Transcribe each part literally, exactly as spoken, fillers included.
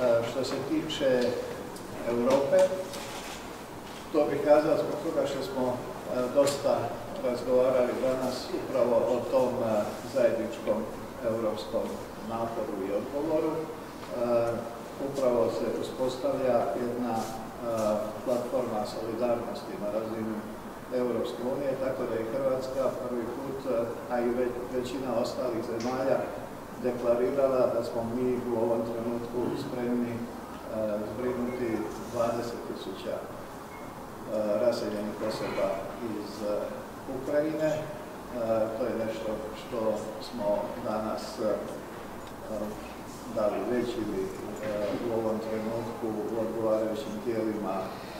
Što se tiče Europe, to bih kazao zbog toga što smo dosta razgovarali danas upravo o tom zajedničkom europskom naporu i odgovoru. Upravo se uspostavlja jedna platforma solidarnosti na razini Europske unije, tako da je Hrvatska prvi put, a i većina ostalih zemalja, deklarirala da smo mi u ovom trenutku spremni zbrinuti dvadeset tisuća raseljenih osoba iz Ukrajine. To je nešto što smo danas dali već ili u ovom trenutku u odgovarajućim tijelima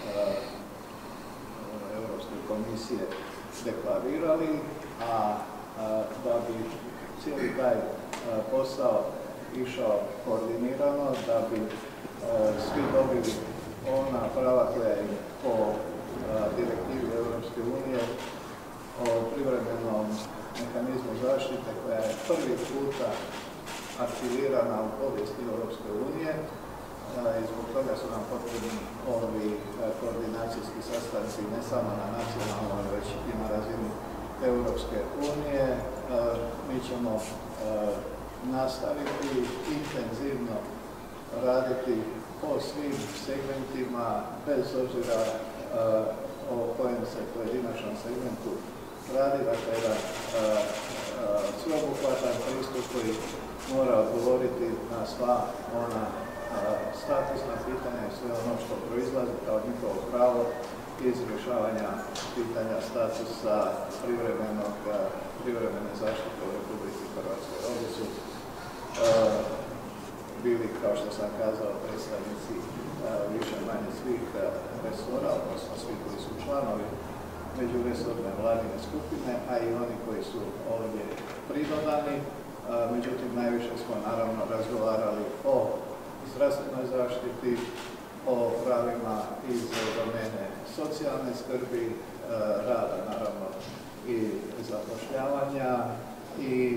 Europske komisije deklarirali, a da bi cijeli taj posao išao koordinirano, da bi svi dobili ona prava koja im po direktivi Europske unije o privremenom mehanizmu zaštite, koja je prvi puta aktivirana u povijesti Europske unije, i zbog toga su nam potrebni ovi koordinacijski sastanci ne samo na nacionalnoj, već i na razini Europske unije. Mi ćemo nastaviti intenzivno raditi po svim segmentima, bez obzira o kojem se pojedinačnom segmentu radi, dakle jedan sveobuhvatan pristup koji mora odgovoriti na sva ona statusna pitanja i sve ono što proizlazi kao njihovo pravo iz rješavanja pitanja statusa privremene zaštite u Republici Hrvatskoj. Ovdje su bili, kao što sam kazao, predstavnici više manje svih resora, odnosno svi koji su članovi Međuresorne vladine skupine, a i oni koji su ovdje pridodani. Međutim, najviše smo naravno razgovarali o zdravstvenoj zaštiti, o pravima iz domene socijalne skrbi, rada naravno i zapošljavanja i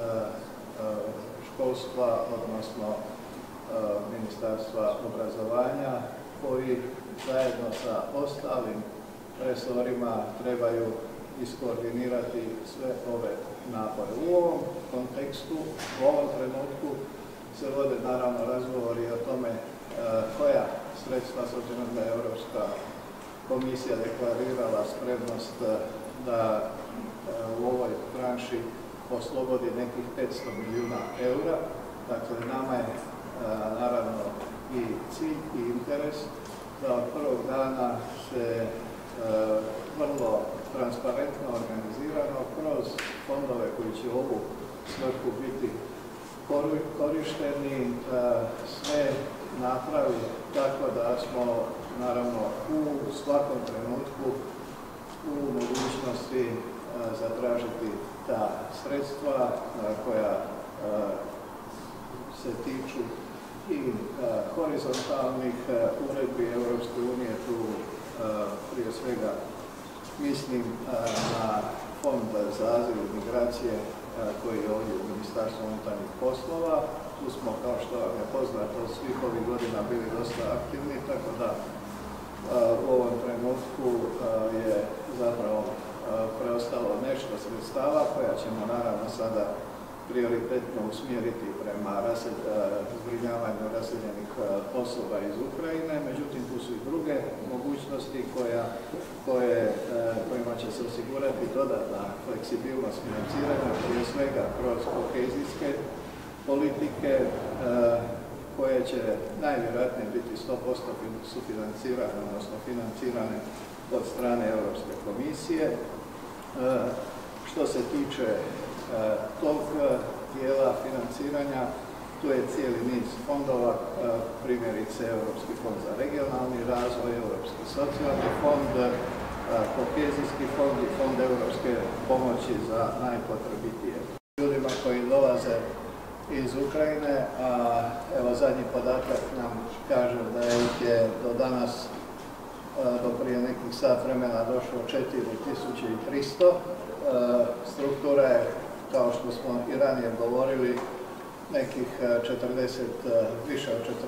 školstva, odnosno Ministarstva obrazovanja, koji zajedno sa ostalim resorima trebaju iskoordinirati sve ove napore. U ovom kontekstu, u ovom trenutku se vode naravno razgovori o tome koja sredstva, s obzirom da je Europska komisija deklarirala spremnost da u ovoj branši oslobodi nekih petsto milijuna eura. Dakle, nama je naravno i cilj i interes da od prvog dana se vrlo transparentno, organizirano kroz fondove koji će ovu svrhu biti korišteni, sve napravi tako da smo naravno u svakom trenutku u mogućnosti zatražiti ta sredstva koja se tiču i horizontalnih uredbi Europske unije, tu prije svega mislim na Fond za azil i migracije koji je ovdje u Ministarstvu unutarnjih poslova. Tu smo, kao što vam je poznato, svih ovih godina bili dosta aktivni, tako da u ovom trenutku je zapravo preostalo nešto sredstava koja ćemo naravno sada prioritetno usmjeriti prema zbrinjavanju raseljenih osoba iz Ukrajine. Međutim, tu su i druge mogućnosti koja, koje, kojima će se osigurati dodatna fleksibilnost financiranja, prije svega kroz kohezijske politike, koje će najvjerojatnije biti sto posto sufinancirane, odnosno financirane od strane Europske komisije. Što se tiče tog dijela financiranja, tu je cijeli niz fondova, primjerice Europski fond za regionalni razvoj, Europski socijalni fond, kohezijski fond i fond europske pomoći za najpotrebitije. Ljudima koji dolaze iz Ukrajine, a evo zadnji podatak nam kaže da ih je do danas, do prije nekih sat vremena, došlo četiri tisuće tristo. Struktura je, kao što smo i ranije govorili, nekih četrdeset, više od četrdeset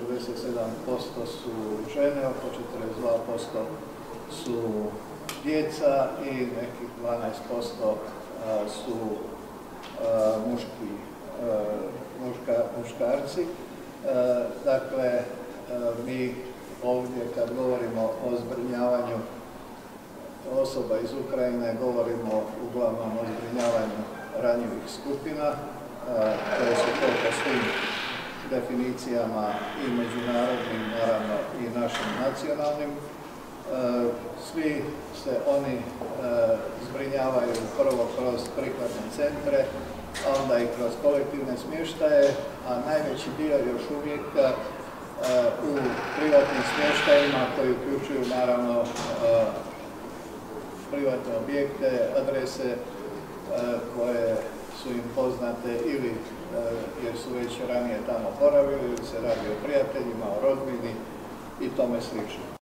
sedam posto su žene, oko četrdeset dva posto su djeca i nekih dvanaest posto su muški, muška, muškarci. Dakle, mi ovdje kad govorimo o zbrinjavanju osoba iz Ukrajine, govorimo uglavnom o zbrinjavanju ranjivih skupina, koje su to po svim definicijama i međunarodnim, naravno i našim nacionalnim. Svi se oni zbrinjavaju prvo kroz prihvatne centre, a onda i kroz kolektivne smještaje, a najveći dio još uvijek u privatnim smještajima koji uključuju naravno privatne objekte, adrese koje su im poznate ili jer su već ranije tamo boravili, ili se radi o prijateljima, o rodbini i tome slično.